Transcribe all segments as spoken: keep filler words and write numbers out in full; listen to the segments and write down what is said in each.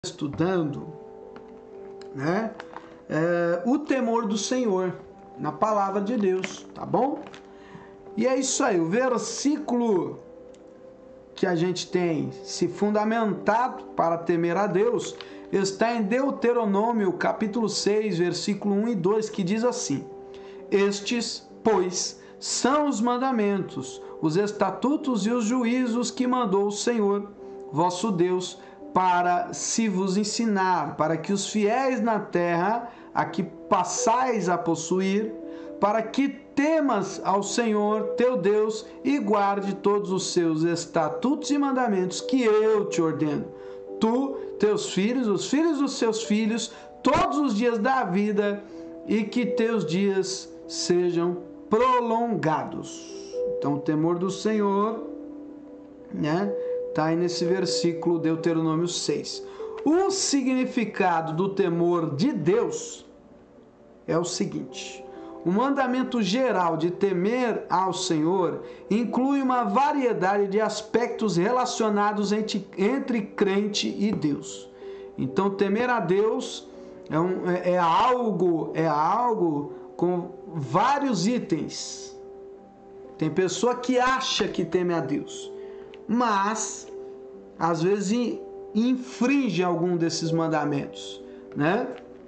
estudando, né, é, o temor do Senhor na palavra de Deus, tá bom? E é isso aí, o versículo que a gente tem se fundamentado para temer a Deus está em Deuteronômio capítulo seis, versículo um e dois, que diz assim: estes, pois, são os mandamentos, os estatutos e os juízos que mandou o Senhor, vosso Deus, para se vos ensinar, para que os fiéis na terra a que passais a possuir, para que temas ao Senhor teu Deus e guarde todos os seus estatutos e mandamentos que eu te ordeno, tu, teus filhos, os filhos dos seus filhos, todos os dias da vida, e que teus dias sejam prolongados. Então, o temor do Senhor, né, está aí nesse versículo, Deuteronômio seis. O significado do temor de Deus é o seguinte: o mandamento geral de temer ao Senhor inclui uma variedade de aspectos relacionados entre, entre crente e Deus. Então, temer a Deus é, um, é, é algo, é algo com vários itens. Tem pessoa que acha que teme a Deus, mas às vezes infringe algum desses mandamentos, né?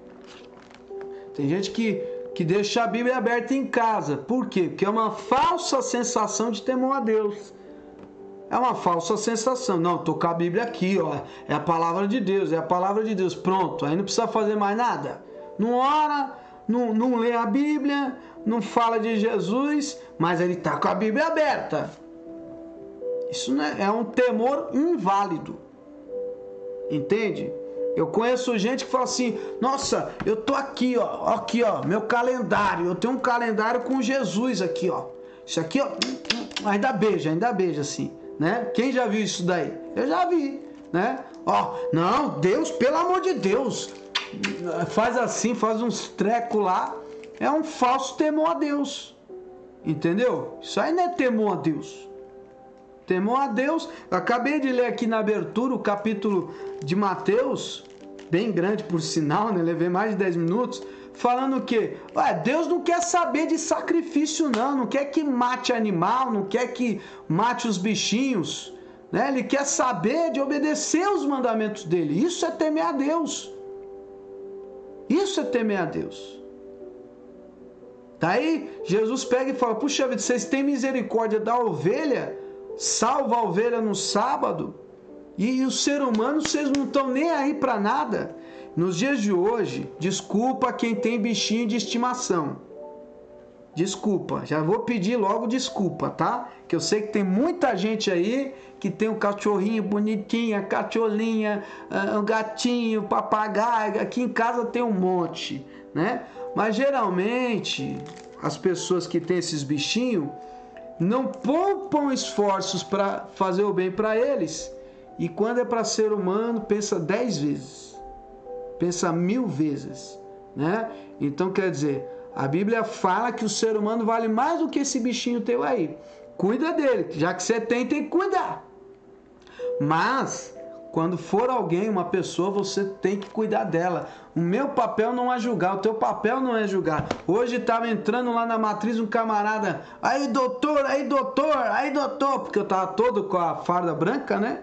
Tem gente que, que deixa a Bíblia aberta em casa. Por quê? Porque é uma falsa sensação de temor a Deus. É uma falsa sensação. Não, tô com a Bíblia aqui, ó. É a palavra de Deus, é a palavra de Deus. Pronto, aí não precisa fazer mais nada. Não ora, não, não lê a Bíblia, não fala de Jesus, mas ele tá com a Bíblia aberta. Isso é um temor inválido. Entende? Eu conheço gente que fala assim: nossa, eu tô aqui, ó, aqui, ó, meu calendário. Eu tenho um calendário com Jesus aqui, ó. Isso aqui, ó, ainda beija, ainda beija assim, né? Quem já viu isso daí? Eu já vi, né? Ó, não, Deus, pelo amor de Deus, faz assim, faz uns trecos lá. É um falso temor a Deus. Entendeu? Isso aí não é temor a Deus. Temor a Deus, eu acabei de ler aqui na abertura o capítulo de Mateus, bem grande por sinal, né? Levei mais de dez minutos, falando que ué, Deus não quer saber de sacrifício não, não quer que mate animal, não quer que mate os bichinhos, né? Ele quer saber de obedecer os mandamentos dele. Isso é temer a Deus. Isso é temer a Deus. Daí Jesus pega e fala: puxa vida, vocês têm misericórdia da ovelha, salva a ovelha no sábado, e, e o ser humano vocês não estão nem aí para nada. Nos dias de hoje, desculpa quem tem bichinho de estimação, desculpa, já vou pedir logo desculpa, tá? Que eu sei que tem muita gente aí que tem um cachorrinho bonitinho, a cachorrinha, um gatinho, papagaio. Aqui em casa tem um monte, né? Mas geralmente as pessoas que têm esses bichinhos não poupam esforços para fazer o bem para eles, e quando é para ser humano, pensa dez vezes, pensa mil vezes, né? Então, quer dizer, a Bíblia fala que o ser humano vale mais do que esse bichinho teu aí. Cuida dele, já que você tem, tem que cuidar. Mas quando for alguém, uma pessoa, você tem que cuidar dela. O meu papel não é julgar, o teu papel não é julgar. Hoje estava entrando lá na matriz um camarada: aí doutor, aí doutor, aí doutor, porque eu estava todo com a farda branca, né?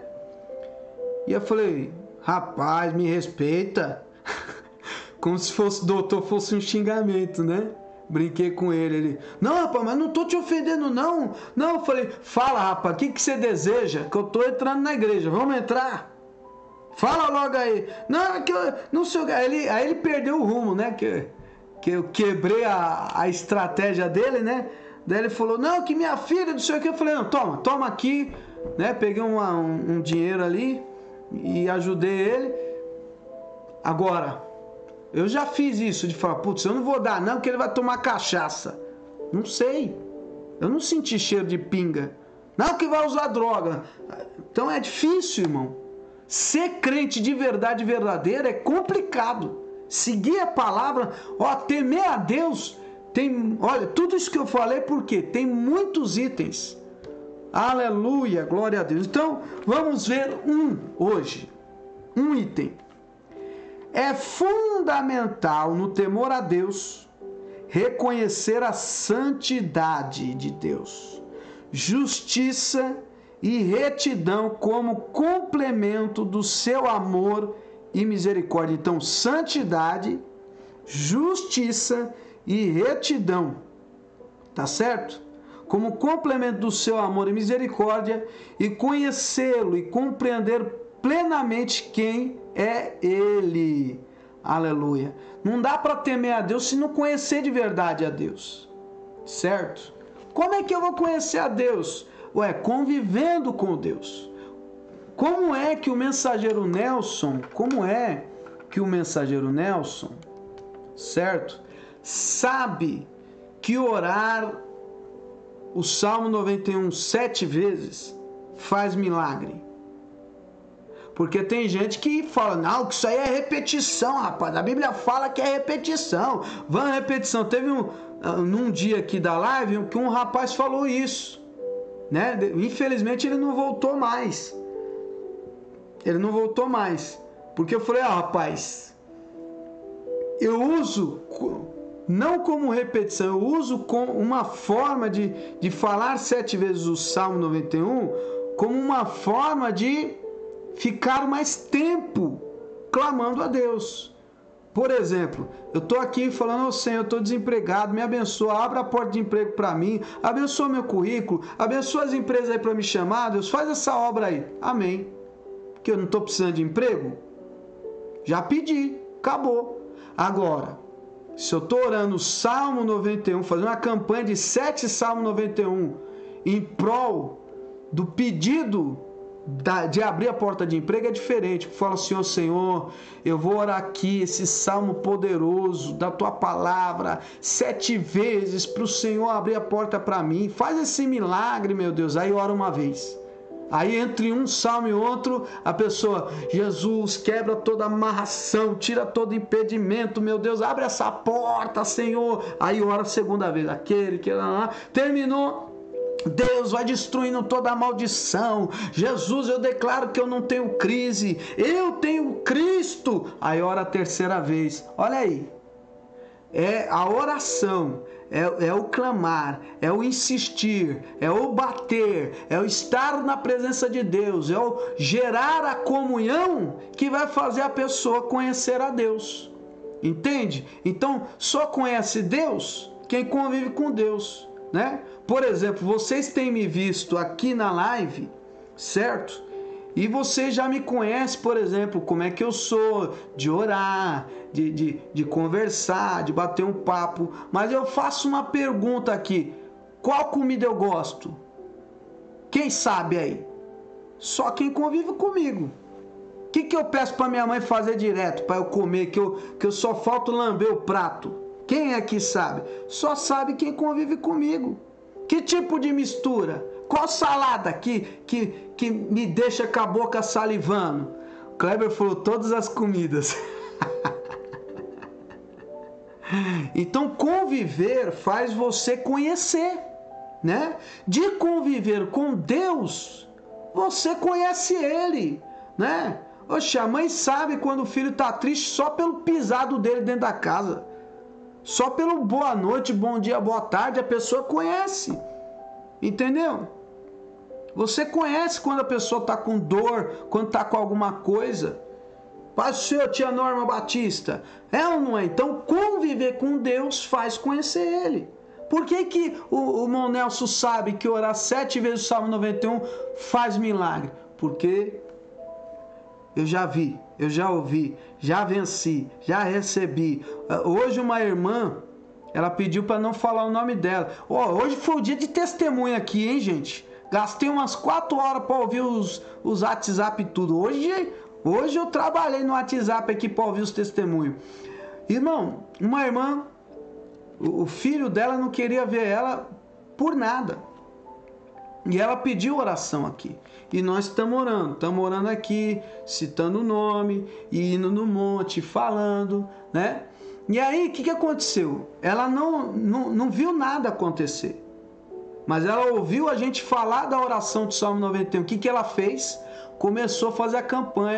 E eu falei: rapaz, me respeita. Como se fosse doutor, fosse um xingamento, né? Brinquei com ele, ele: não, rapaz, mas não tô te ofendendo, não. Não, eu falei: fala, rapaz, o que, que você deseja? Que eu tô entrando na igreja, vamos entrar? Fala logo aí. Não, que eu não sei. Aí ele, aí ele perdeu o rumo, né? Que, que eu quebrei a, a estratégia dele, né? Daí ele falou: não, que minha filha, não sei o que. Eu falei: não, toma, toma aqui, né? Peguei uma, um, um dinheiro ali e ajudei ele. Agora, eu já fiz isso de falar: putz, eu não vou dar não, que ele vai tomar cachaça. Não sei. Eu não senti cheiro de pinga. Não, que vai usar droga. Então é difícil, irmão. Ser crente de verdade verdadeira é complicado. Seguir a palavra, ó, temer a Deus, tem, olha, tudo isso que eu falei, porque tem muitos itens. Aleluia, glória a Deus. Então, vamos ver um hoje. Um item. É fundamental no temor a Deus reconhecer a santidade de Deus, justiça e retidão como complemento do seu amor e misericórdia. Então, santidade, justiça e retidão, tá certo? Como complemento do seu amor e misericórdia, e conhecê-lo e compreender plenamente quem é Ele. Aleluia. Não dá para temer a Deus se não conhecer de verdade a Deus, certo? Como é que eu vou conhecer a Deus? Ué, convivendo com Deus. Como é que o mensageiro Nelson, como é que o mensageiro Nelson, certo? Sabe que orar o Salmo noventa e um sete vezes faz milagre? Porque tem gente que fala, não, que isso aí é repetição, rapaz. A Bíblia fala que é repetição. Vamos repetição. Teve um, num dia aqui da live que um rapaz falou isso, né? Infelizmente ele não voltou mais. Ele não voltou mais. Porque eu falei, ah, rapaz, eu uso, não como repetição, eu uso como uma forma de, de falar sete vezes o Salmo noventa e um como uma forma de ficar mais tempo clamando a Deus. Por exemplo, eu estou aqui falando, oh, Senhor, eu estou desempregado, me abençoa, abre a porta de emprego para mim, abençoa meu currículo, abençoa as empresas aí para me chamar, Deus, faz essa obra aí. Amém. Porque eu não estou precisando de emprego? Já pedi, acabou. Agora, se eu estou orando o Salmo noventa e um, fazendo uma campanha de sete Salmo noventa e um em prol do pedido de abrir a porta de emprego, é diferente. Fala assim, ó Senhor, eu vou orar aqui esse salmo poderoso da tua palavra sete vezes para o Senhor abrir a porta para mim, faz esse milagre, meu Deus. Aí ora uma vez, aí entre um salmo e outro, a pessoa, Jesus, quebra toda amarração, tira todo impedimento, meu Deus, abre essa porta, Senhor. Aí ora a segunda vez, aquele que terminou, Deus vai destruindo toda a maldição. Jesus, eu declaro que eu não tenho crise, eu tenho Cristo. Aí ora a terceira vez. Olha aí, é a oração, é, é o clamar, é o insistir, é o bater, é o estar na presença de Deus, é o gerar a comunhão que vai fazer a pessoa conhecer a Deus. Entende? Então só conhece Deus quem convive com Deus, né? Por exemplo, vocês têm me visto aqui na live, certo? E vocês já me conhecem, por exemplo, como é que eu sou, de orar, de, de, de conversar, de bater um papo. Mas eu faço uma pergunta aqui, qual comida eu gosto? Quem sabe aí? Só quem convive comigo. O que, que eu peço para minha mãe fazer direto, para eu comer, que eu, que eu só falto lamber o prato? Quem é que sabe? Só sabe quem convive comigo. Que tipo de mistura? Qual salada que, que, que me deixa com a boca salivando? O Kleber falou todas as comidas. Então conviver faz você conhecer, né? De conviver com Deus, você conhece Ele, né? Oxe, a mãe sabe quando o filho está triste só pelo pisado dele dentro da casa. Só pelo boa noite, bom dia, boa tarde, a pessoa conhece. Entendeu? Você conhece quando a pessoa está com dor, quando está com alguma coisa. Paz do Senhor, tia Norma Batista. É ou não é? Então, conviver com Deus faz conhecer Ele. Por que que o, o irmão Nelson sabe que orar sete vezes o Salmo noventa e um faz milagre? Porque eu já vi, eu já ouvi, já venci, já recebi. Hoje uma irmã, ela pediu para não falar o nome dela. Oh, hoje foi o dia de testemunho aqui, hein, gente? Gastei umas quatro horas para ouvir os, os WhatsApp e tudo. Hoje, hoje eu trabalhei no WhatsApp aqui para ouvir os testemunhos. Irmão, uma irmã, o, o filho dela não queria ver ela por nada. E ela pediu oração aqui. E nós estamos orando. Estamos orando aqui, citando o nome, e indo no monte, falando, né? E aí, o que, que aconteceu? Ela não, não, não viu nada acontecer. Mas ela ouviu a gente falar da oração do Salmo noventa e um. O que, que ela fez? Começou a fazer a campanha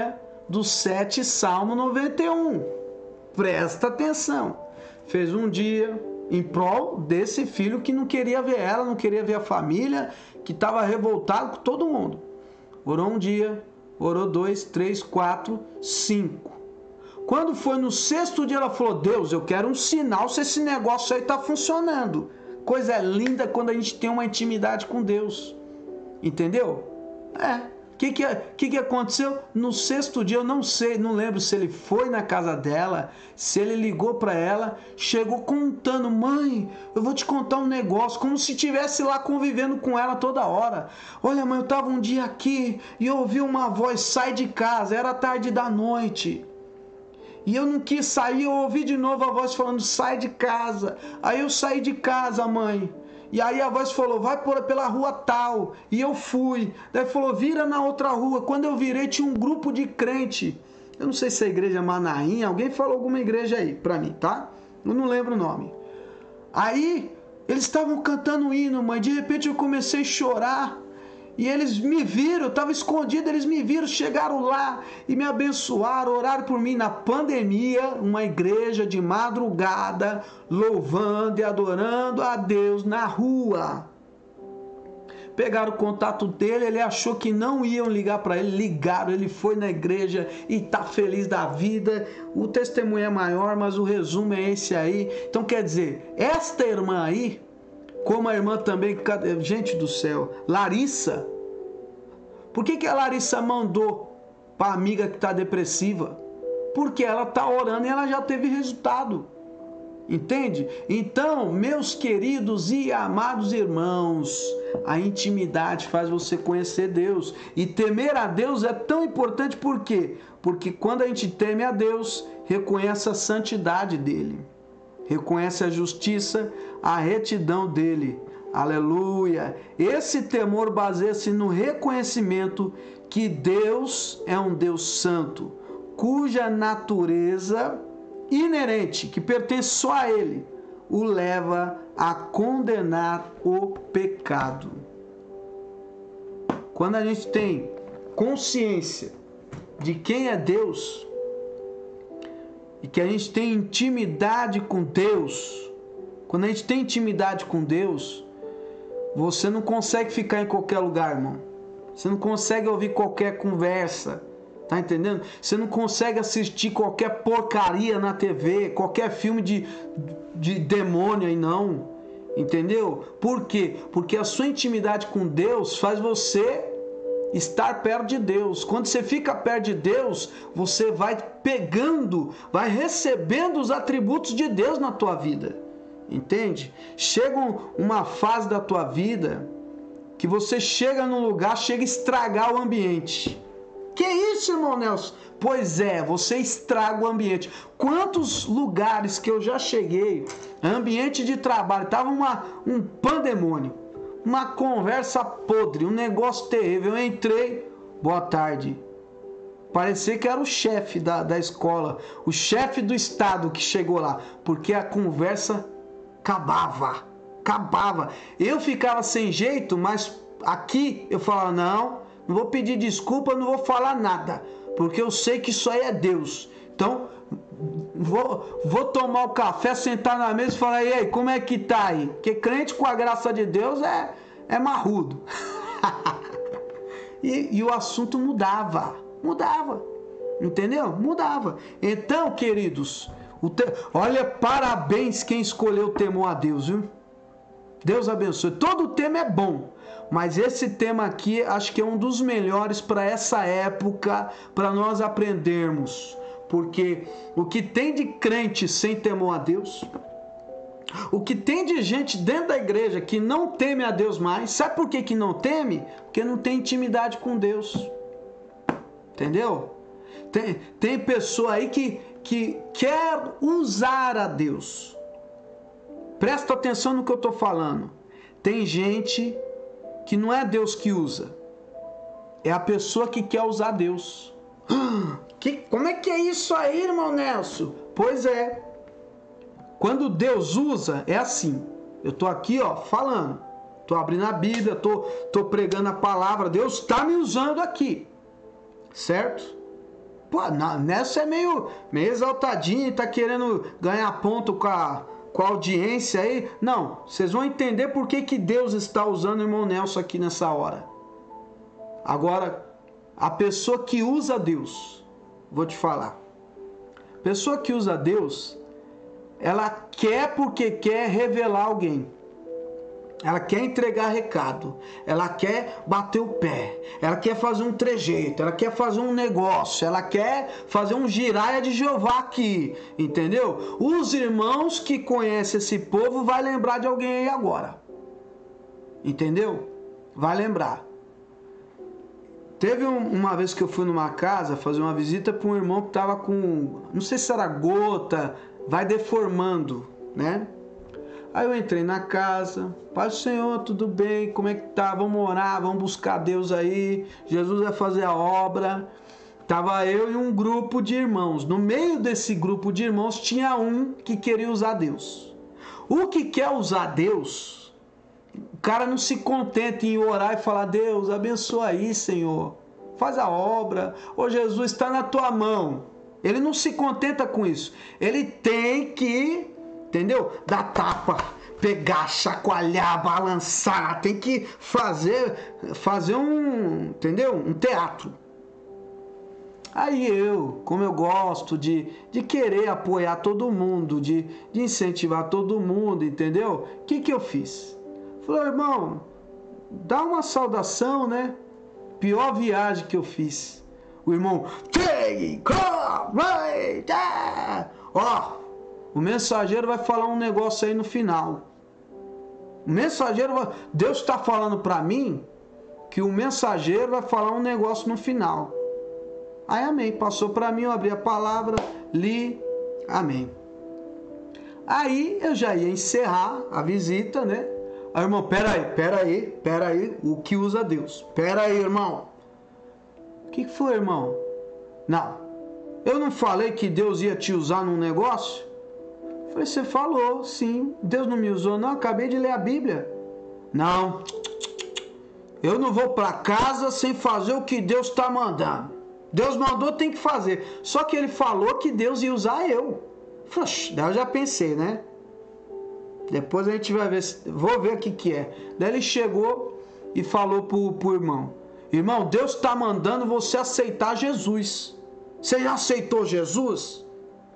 do sete, Salmo noventa e um. Presta atenção. Fez um dia em prol desse filho que não queria ver ela, não queria ver a família, que estava revoltado com todo mundo. Orou um dia, orou dois, três, quatro, cinco. Quando foi no sexto dia, ela falou: Deus, eu quero um sinal se esse negócio aí está funcionando. Coisa linda quando a gente tem uma intimidade com Deus. Entendeu? É. O que que, que que aconteceu? No sexto dia, eu não sei, não lembro se ele foi na casa dela, se ele ligou para ela, chegou contando: mãe, eu vou te contar um negócio, como se estivesse lá convivendo com ela toda hora. Olha, mãe, eu estava um dia aqui e eu ouvi uma voz: sai de casa, era tarde da noite. E eu não quis sair, eu ouvi de novo a voz falando: sai de casa. Aí eu saí de casa, mãe. E aí a voz falou: vai por, pela rua tal. E eu fui. Daí falou: vira na outra rua. Quando eu virei, tinha um grupo de crente. Eu não sei se é a igreja Manaim. Alguém falou alguma igreja aí pra mim, tá? Eu não lembro o nome. Aí eles estavam cantando um hino, mãe. De repente eu comecei a chorar. E eles me viram, eu estava escondido, eles me viram, chegaram lá e me abençoaram, oraram por mim na pandemia, uma igreja de madrugada, louvando e adorando a Deus na rua. Pegaram o contato dele, ele achou que não iam ligar para ele, ligaram, ele foi na igreja e está feliz da vida. O testemunho é maior, mas o resumo é esse aí. Então quer dizer, esta irmã aí, como a irmã também, gente do céu, Larissa. Por que que a Larissa mandou para a amiga que está depressiva? Porque ela está orando e ela já teve resultado. Entende? Então, meus queridos e amados irmãos, a intimidade faz você conhecer Deus. E temer a Deus é tão importante, por quê? Porque quando a gente teme a Deus, reconhece a santidade dele. Reconhece a justiça, a retidão dele. Aleluia! Esse temor baseia-se no reconhecimento que Deus é um Deus santo, cuja natureza inerente, que pertence só a ele, o leva a condenar o pecado. Quando a gente tem consciência de quem é Deus, e que a gente tem intimidade com Deus, quando a gente tem intimidade com Deus, você não consegue ficar em qualquer lugar, irmão. Você não consegue ouvir qualquer conversa, tá entendendo? Você não consegue assistir qualquer porcaria na T V, qualquer filme de, de demônio aí, não. Entendeu? Por quê? Porque a sua intimidade com Deus faz você estar perto de Deus. Quando você fica perto de Deus, você vai pegando, vai recebendo os atributos de Deus na tua vida. Entende? Chega uma fase da tua vida que você chega num lugar, chega a estragar o ambiente. Que isso, irmão Nelson? Pois é, você estraga o ambiente. Quantos lugares que eu já cheguei, ambiente de trabalho, tava uma, um pandemônio, uma conversa podre, um negócio terrível. Eu entrei, boa tarde. Parecia que era o chefe da, da escola, o chefe do estado que chegou lá, porque a conversa acabava, acabava. Eu ficava sem jeito, mas aqui eu falava: não, não vou pedir desculpa, não vou falar nada, porque eu sei que isso aí é Deus. Então, vou, vou tomar o café, sentar na mesa e falar: e aí, como é que tá aí? Porque crente com a graça de Deus é, é marrudo. e, e o assunto mudava, mudava, entendeu? Mudava. Então, queridos, o te... olha, parabéns quem escolheu o temor a Deus, viu? Deus abençoe. Todo tema é bom, mas esse tema aqui acho que é um dos melhores para essa época, para nós aprendermos. Porque o que tem de crente sem temor a Deus, o que tem de gente dentro da igreja que não teme a Deus mais, sabe por que que não teme? Porque não tem intimidade com Deus. Entendeu? Tem, tem pessoa aí que, que quer usar a Deus. Presta atenção no que eu estou falando. Tem gente que não é Deus que usa, é a pessoa que quer usar Deus. Que, como é que é isso aí, irmão Nelson? Pois é. Quando Deus usa, é assim. Eu estou aqui, ó, falando. Estou abrindo a Bíblia, estou pregando a palavra. Deus está me usando aqui. Certo? Pô, nessa é meio, meio exaltadinho, tá querendo ganhar ponto com a, com a audiência aí. Não, vocês vão entender por que, que Deus está usando o irmão Nelson aqui nessa hora. Agora, a pessoa que usa Deus, vou te falar. A pessoa que usa Deus, ela quer porque quer revelar alguém. Ela quer entregar recado, ela quer bater o pé, ela quer fazer um trejeito, ela quer fazer um negócio, ela quer fazer um giraia de Jeová aqui, entendeu? Os irmãos que conhecem esse povo vai lembrar de alguém aí agora, entendeu? Vai lembrar. Teve um, uma vez que eu fui numa casa fazer uma visita para um irmão que estava com, não sei se era gota, vai deformando, né? Aí eu entrei na casa, Pai do Senhor, tudo bem, como é que tá? Vamos orar, vamos buscar Deus aí, Jesus vai fazer a obra. Tava eu e um grupo de irmãos. No meio desse grupo de irmãos tinha um que queria usar Deus. O que quer usar Deus, o cara não se contenta em orar e falar, Deus, abençoa aí, Senhor, faz a obra, ô Jesus, está na tua mão. Ele não se contenta com isso, ele tem que... Entendeu? Dar tapa, pegar, chacoalhar, balançar, tem que fazer, fazer um, entendeu? Um teatro. Aí eu, como eu gosto de, de querer apoiar todo mundo, de, de incentivar todo mundo, entendeu? O que que eu fiz? Falei, irmão, dá uma saudação, né? Pior viagem que eu fiz. O irmão, ó, o mensageiro vai falar um negócio aí no final. O mensageiro vai... Deus está falando para mim que o mensageiro vai falar um negócio no final. Aí, amém. Passou para mim, eu abri a palavra, li, amém. Aí, eu já ia encerrar a visita, né? Aí, irmão, peraí, peraí, peraí, o que usa Deus? Peraí, irmão. O que foi, irmão? Não. Eu não falei que Deus ia te usar num negócio? Falei, você falou, sim. Deus não me usou, não. Acabei de ler a Bíblia. Não. Eu não vou para casa sem fazer o que Deus está mandando. Deus mandou, tem que fazer. Só que ele falou que Deus ia usar eu. Falei, daí eu já pensei, né? Depois a gente vai ver. Vou ver o que que é. Daí ele chegou e falou pro, pro irmão. Irmão, Deus está mandando você aceitar Jesus. Você já aceitou Jesus?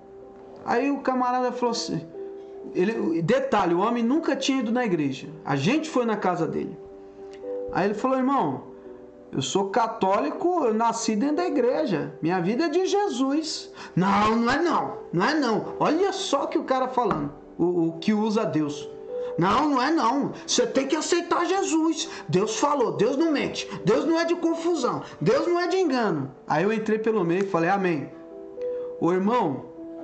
Aí o camarada falou assim, ele, detalhe, o homem nunca tinha ido na igreja. A gente foi na casa dele. Aí ele falou, irmão, eu sou católico, eu nasci dentro da igreja. Minha vida é de Jesus. Não, não é não, não é não. Olha só que o cara falando, o, o que usa Deus. Não, não é não. Você tem que aceitar Jesus. Deus falou, Deus não mente. Deus não é de confusão. Deus não é de engano. Aí eu entrei pelo meio e falei, amém. O irmão,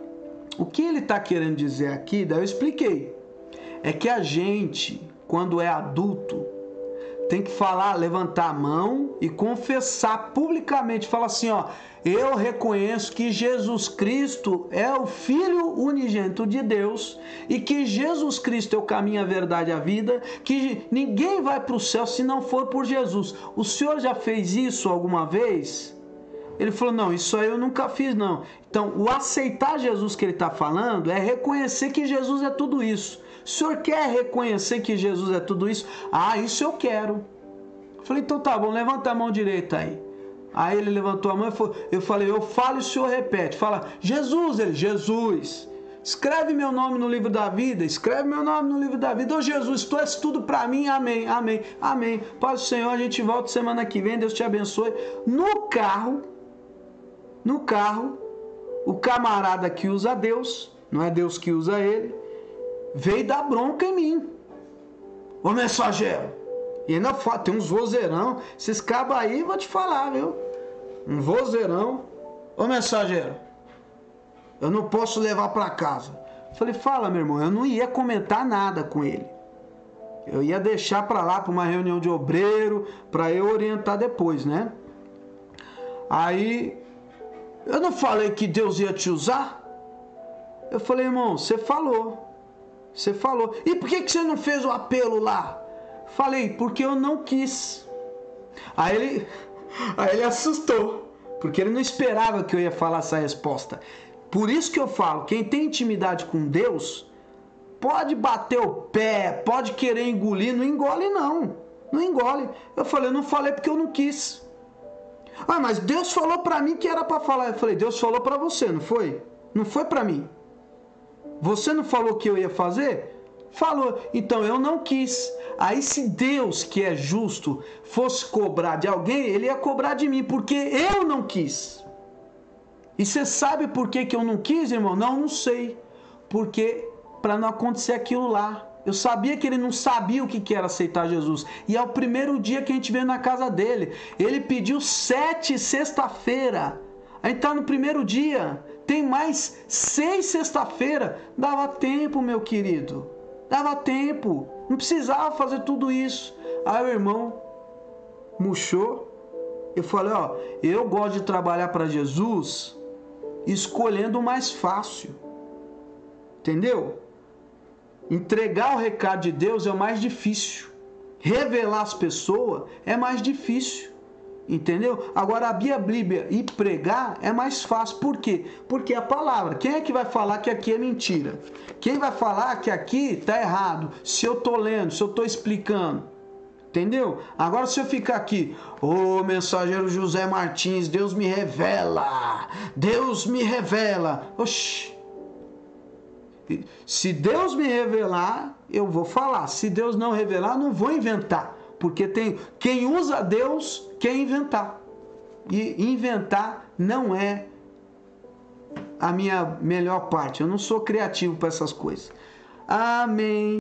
o que ele está querendo dizer aqui, daí eu expliquei, é que a gente, quando é adulto, tem que falar, levantar a mão e confessar publicamente, falar assim, ó, eu reconheço que Jesus Cristo é o Filho unigênito de Deus e que Jesus Cristo é o caminho, a verdade e a vida, que ninguém vai para o céu se não for por Jesus. O senhor já fez isso alguma vez? Ele falou, não, isso aí eu nunca fiz, não. Então, o aceitar Jesus que ele está falando é reconhecer que Jesus é tudo isso. O senhor quer reconhecer que Jesus é tudo isso? Ah, isso eu quero. Eu falei, então tá bom, levanta a mão direita aí. Aí ele levantou a mão e eu falei, eu falo e o senhor repete. Fala, Jesus, ele, Jesus. Escreve meu nome no livro da vida, escreve meu nome no livro da vida. Ô Jesus, tu és tudo para mim, amém, amém, amém. Paz do Senhor, a gente volta semana que vem, Deus te abençoe. No carro, no carro, o camarada que usa Deus, não é Deus que usa ele, veio dar bronca em mim. Ô mensageiro, e ainda tem uns vozeirão, esses cabos aí, vou te falar, viu? Um vozeirão. Ô mensageiro, eu não posso levar para casa. Falei, fala meu irmão, eu não ia comentar nada com ele. Eu ia deixar para lá, para uma reunião de obreiro, para eu orientar depois, né? Aí, eu não falei que Deus ia te usar? Eu falei, irmão, você falou. Você falou. E por que que você não fez o apelo lá? Falei, porque eu não quis. Aí ele, aí ele assustou. porque ele não esperava que eu ia falar essa resposta. Por isso que eu falo, quem tem intimidade com Deus, pode bater o pé, pode querer engolir, não engole não, não engole. Eu falei, eu não falei porque eu não quis. Ah, mas Deus falou para mim que era para falar. Eu falei, Deus falou para você, não foi? Não foi para mim. Você não falou que eu ia fazer? Falou. Então eu não quis. Aí se Deus, que é justo, fosse cobrar de alguém, ele ia cobrar de mim, porque eu não quis. E você sabe por que, que eu não quis, irmão? Não, não sei. Porque para não acontecer aquilo lá. Eu sabia que ele não sabia o que era aceitar Jesus. E é o primeiro dia que a gente veio na casa dele. Ele pediu sete sexta-feira. A gente está no primeiro dia. Tem mais seis sexta-feira. Dava tempo, meu querido. Dava tempo. Não precisava fazer tudo isso. Aí o irmão murchou. Eu falei, ó, eu gosto de trabalhar para Jesus escolhendo o mais fácil. Entendeu? Entregar o recado de Deus é o mais difícil. Revelar as pessoas é mais difícil. Entendeu? Agora abrir a Bíblia e pregar é mais fácil. Por quê? Porque a palavra. Quem é que vai falar que aqui é mentira? Quem vai falar que aqui está errado? Se eu estou lendo, se eu estou explicando. Entendeu? Agora se eu ficar aqui, ô oh, mensageiro José Martins, Deus me revela. Deus me revela. Oxi. Se Deus me revelar, eu vou falar. Se Deus não revelar, não vou inventar. Porque tem quem usa Deus quer inventar. E inventar não é a minha melhor parte. Eu não sou criativo para essas coisas. Amém.